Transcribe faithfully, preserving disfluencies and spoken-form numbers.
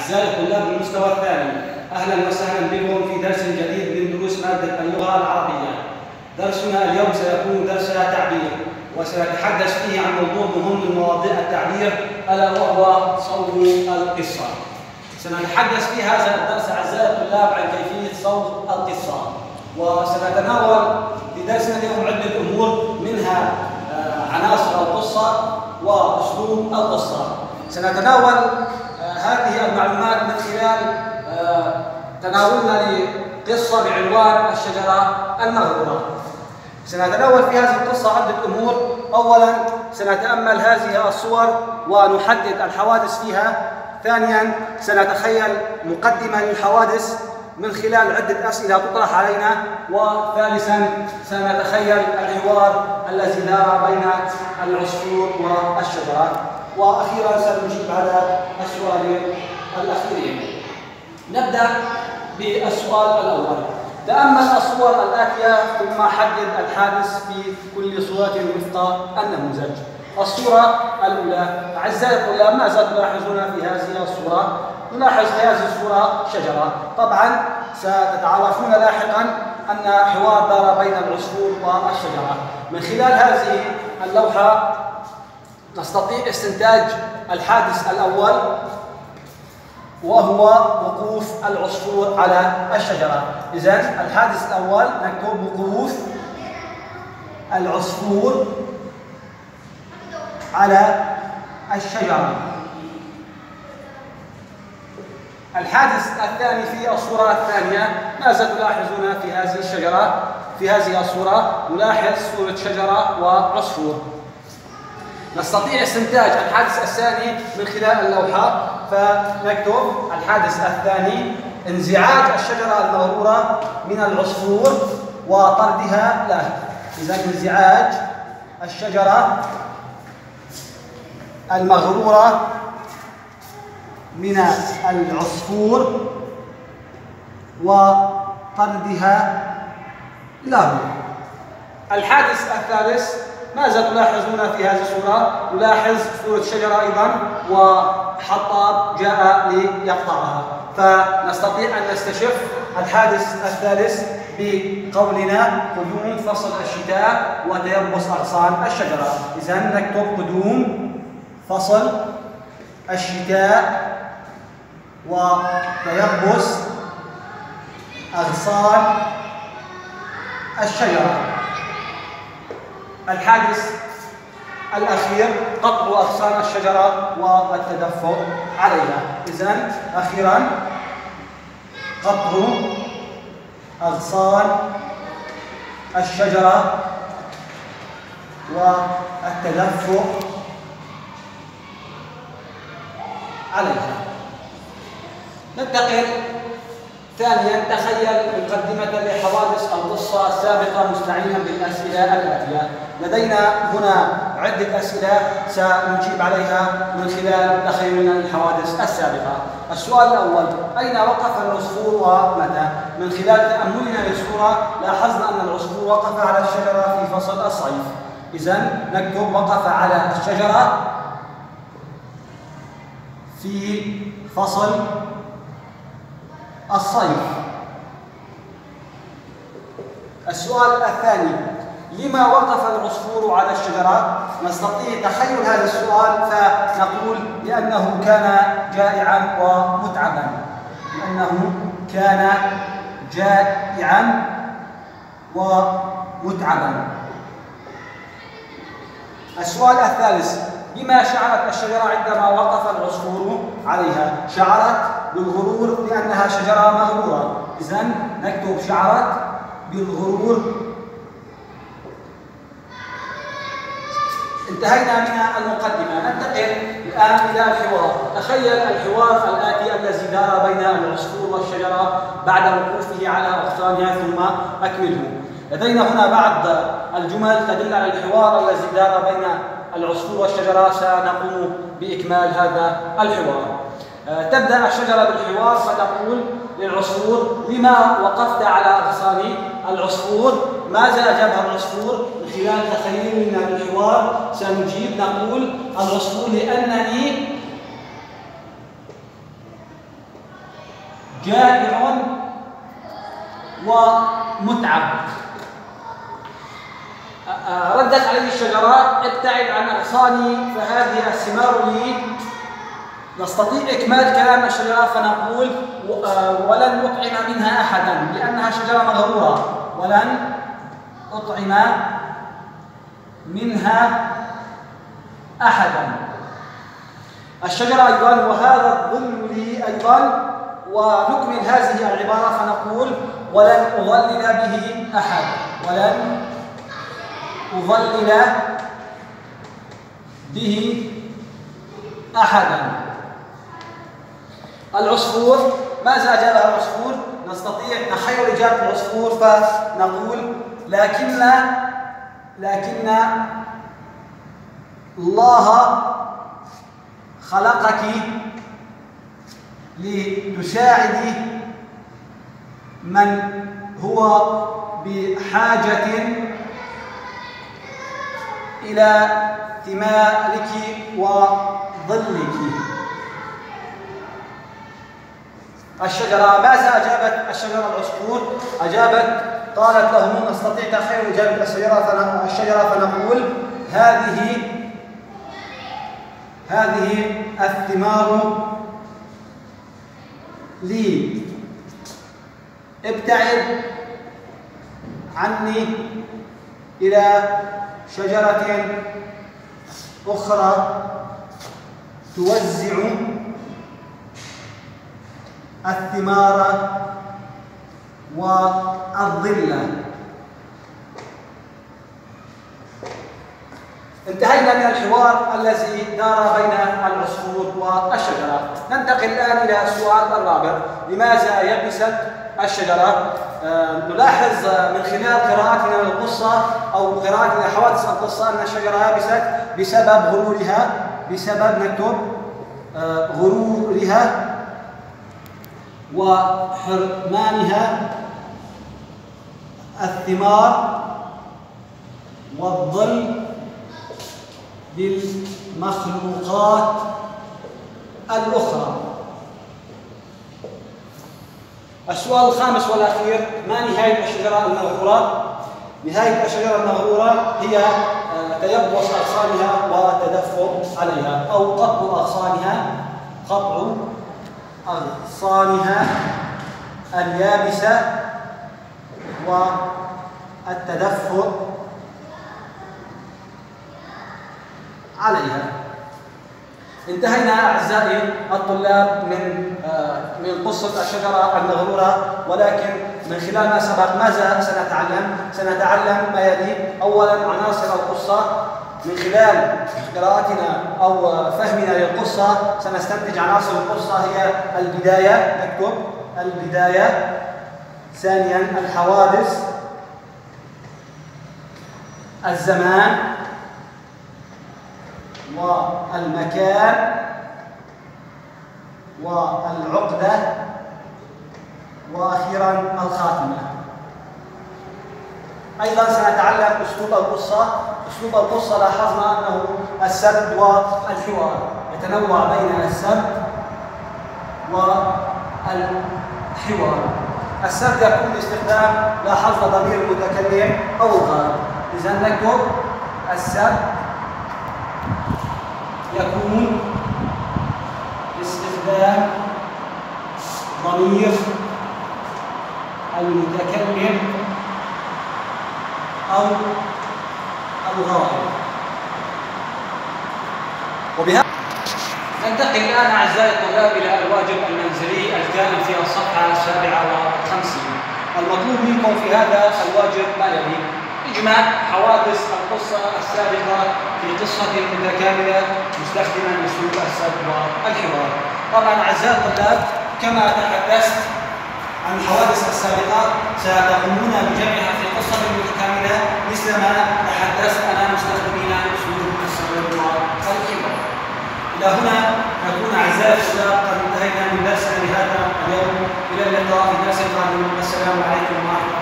أعزائي الطلاب المستوى الثاني، أهلا وسهلا بكم في درس جديد من دروس مادة اللغة العربية. درسنا اليوم سيكون درس تعبير، وسنتحدث فيه عن موضوع مهم من مواضيع التعبير ألا وهو صوغ القصة. سنتحدث في هذا الدرس أعزائي الطلاب عن كيفية صوغ القصة، وسنتناول في درسنا اليوم عدة أمور منها عناصر القصة وأسلوب القصة. سنتناول هذه المعلومات من خلال تناولنا لقصة بعنوان الشجرة المغرورة. سنتناول في هذه القصة عدة أمور. أولاً سنتأمل هذه الصور ونحدد الحوادث فيها. ثانياً سنتخيل مقدمة للحوادث من خلال عدة أسئلة تطرح علينا. وثالثاً سنتخيل الحوار الذي دار بين العصفور والشجرة. وأخيراً سنجيب على السؤال الأخير. نبدأ بالسؤال الأول. تأمل الصور الآتية ثم حدد الحادث في كل صورة وفق النموذج. الصورة الأولى. أعزائي الطلاب، ماذا تلاحظون في هذه الصورة؟ نلاحظ في هذه الصورة شجرة. طبعاً ستتعرفون لاحقاً أن حوار دار بين العصفور والشجرة. من خلال هذه اللوحة نستطيع استنتاج الحادث الأول، وهو وقوف العصفور على الشجرة. إذن الحادث الأول نكتب وقوف العصفور على الشجرة. الحادث الثاني في الصورة الثانية، ماذا تلاحظون في هذه الشجرة؟ في هذه الصورة نلاحظ صورة شجرة وعصفور. نستطيع استنتاج الحادث الثاني من خلال اللوحة، فنكتب الحادث الثاني انزعاج الشجرة المغرورة من العصفور وطردها له. إذا انزعاج الشجرة المغرورة من العصفور وطردها له. الحادث الثالث، ماذا تلاحظون في هذه الصورة؟ نلاحظ صورة شجرة أيضا وحطاب جاء ليقطعها. فنستطيع أن نستشف الحادث الثالث بقولنا قدوم فصل الشتاء وتيبس أغصان الشجرة. إذن نكتب قدوم فصل الشتاء وتيبس أغصان الشجرة. الحادث الأخير قطع أغصان الشجرة والتدفق عليها. إذن أخيراً قطع أغصان الشجرة والتدفق عليها. ننتقل ثانياً. تخيل مقدمة لحوادث القصة السابقة مستعيناً بالأسئلة الآتية. لدينا هنا عدة أسئلة سنجيب عليها من خلال تخيلنا للحوادث السابقة. السؤال الأول: أين وقف العصفور ومتى؟ من خلال تأملنا للصورة لاحظنا أن العصفور وقف على الشجرة في فصل الصيف. إذن نكتب وقف على الشجرة في فصل الصيف. السؤال الثاني: لما وقف العصفور على الشجرة؟ نستطيع تخيل هذا السؤال فنقول لأنه كان جائعا ومتعبا. لأنه كان جائعا ومتعبا. السؤال الثالث: بما شعرت الشجرة عندما وقف العصفور عليها؟ شعرت بالغرور لأنها شجرة مغرورة. إذن نكتب شعرت بالغرور. انتهينا من المقدمة. ننتقل الآن إلى الحوار. تخيل الحوار الآتي الذي دار بين العصفور والشجرة بعد وقوفه على أغصانها، ثم أكمله. لدينا هنا بعض الجمل تدل على الحوار الذي دار بين العصفور والشجرة. سنقوم بإكمال هذا الحوار. تبدأ الشجرة بالحوار فتقول للعصفور: لما وقفت على أغصان العصفور؟ ماذا أجابها العصفور؟ من خلال تخيلنا للحوار سنجيب نقول العصفور: لأنني جائع ومتعب. ردت عليه الشجرة: ابتعد عن أغصاني فهذه الثمار لي. نستطيع إكمال كلام الشجرة فنقول: ولن أطعم منها أحدا، لأنها شجرة مغرورة. ولن أطعم منها أحدا. الشجرة أيضا: وهذا الظل لي أيضا. ونكمل هذه العبارة فنقول: ولن أظلل به أحد. ولن أظلل به أحدا. العصفور: ماذا أجاب العصفور؟ نستطيع نخير إجابة العصفور فنقول: لكن لكن الله خلقك لتساعدي من هو بحاجة إلى ثمارك وظلك. الشجرة: ماذا أجابت الشجرة العصفور؟ أجابت قالت له: نستطيع تخيل إجابة الشجرة الشجرة فنقول: هذه هذه الثمار لي، ابتعد عني إلى شجرة أخرى توزع الثمار والظل. انتهينا من الحوار الذي دار بين العصفور والشجرة. ننتقل الآن إلى السؤال الرابع: لماذا يبست الشجرة؟ آه نلاحظ من خلال قراءتنا للقصة أو قراءتنا لحوادث القصة أن الشجرة يبست بسبب غرورها، بسبب نكتب آه غرورها وحرمانها الثمار والظل للمخلوقات الأخرى. السؤال الخامس والأخير: ما نهاية الشجرة المغرورة؟ نهاية الشجرة المغرورة هي تيبس أغصانها والتدفق عليها، أو قطع أغصانها قطع أغصانها اليابسة والتدفق عليها. انتهينا أعزائي الطلاب من من قصة الشجرة المغرورة، ولكن من خلال ما سبق ماذا سنتعلم؟ سنتعلم ما يلي: أولاً عناصر القصة. من خلال قراءتنا أو فهمنا للقصة سنستنتج عناصر القصة هي البداية، نكتب البداية. ثانياً الحوادث، الزمان والمكان والعقدة، وأخيراً الخاتمة. أيضاً سنتعلم أسلوب القصة. أسلوب القصة لاحظنا أنه السرد والحوار، يتنوع بين السرد والحوار. السرد يكون باستخدام لاحظنا ضمير المتكلم أو الغائب. إذا نكتب السرد يكون باستخدام ضمير المتكلم أو الغائب. وبهذا ننتقل الآن أعزائي الطلاب إلى الواجب المنزلي الكائن في الصفحة السابعة والخمسين. المطلوب منكم في هذا الواجب ما يلي: إجماع حوادث القصة السابقة في قصة متكاملة مستخدما أسلوب السرد والحوار. طبعا أعزائي الطلاب كما تحدثت عن الحوادث السابقة ستقومون بجمعها في قصة متكاملة مثلما تحدثت أنا مستخدمين أسلوب السرد والحوار. إلى هنا نكون أعزائي الطلاب قد انتهينا من درسنا لهذا اليوم. إلى اللقاء في درس قادم. السلام عليكم ورحمة الله.